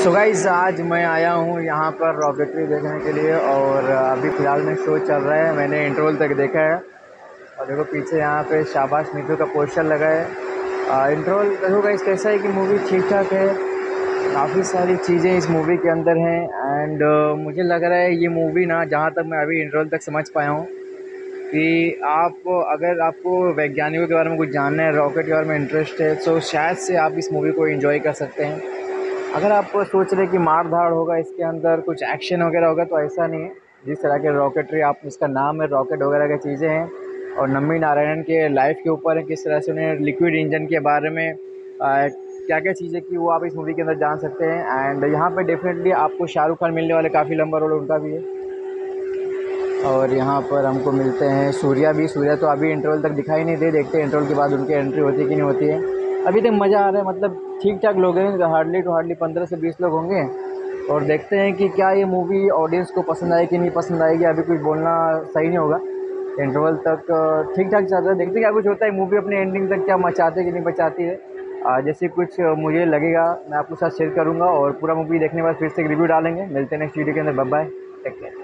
So guys आज मैं आया हूँ यहाँ पर रॉकेटरी देखने के लिए और अभी फ़िलहाल में शो चल रहा है। मैंने इंटरवल तक देखा है और देखो पीछे यहाँ पे शाबाश नीतू का पोस्टर लगा है। इंटरवल देखो गाइस कैसा है कि मूवी ठीक ठाक है, काफ़ी सारी चीज़ें इस मूवी के अंदर हैं एंड मुझे लग रहा है ये मूवी ना, जहाँ तक मैं अभी इंटरवल तक समझ पाया हूँ कि आप अगर आपको वैज्ञानिकों के बारे में कुछ जानना है, रॉकेट के बारे में इंटरेस्ट है, तो शायद से आप इस मूवी को एंजॉय कर सकते हैं। अगर आप सोच रहे कि मार धाड़ होगा इसके अंदर, कुछ एक्शन वगैरह होगा, तो ऐसा नहीं है। जिस तरह के रॉकेटरी, आप इसका नाम है रॉकेट वगैरह की चीज़ें हैं और नम्मी नारायणन के लाइफ के ऊपर है, किस तरह से उन्हें लिक्विड इंजन के बारे में क्या क्या चीज़ें की वो आप इस मूवी के अंदर जान सकते हैं। एंड यहाँ पे डेफिनेटली आपको शाहरुख खान मिलने वाले, काफ़ी लंबा रोल उनका भी है। और यहाँ पर हमको मिलते हैं सूर्या भी। सूर्या तो अभी इंटरवल तक दिखाई नहीं दे, देखते हैं इंटरवल के बाद उनकी एंट्री होती है कि नहीं होती है। अभी तक मज़ा आ रहा है, मतलब ठीक ठाक लोग हैं, हार्डली टू हार्डली 15 से 20 लोग होंगे। और देखते हैं कि क्या ये मूवी ऑडियंस को पसंद आएगी कि नहीं पसंद आएगी। अभी कुछ बोलना सही नहीं होगा। इंटरवल तक ठीक ठाक चल रहा है, देखते हैं क्या कुछ होता है। मूवी अपने एंडिंग तक क्या मचाती है कि नहीं मचाती है। जैसे कुछ मुझे लगेगा मैं आपके साथ शेयर करूँगा और पूरा मूवी देखने के बाद फिर से एक रिव्यू डालेंगे। मिलते हैं नेक्स्ट वीडियो के अंदर। Bye bye, take care.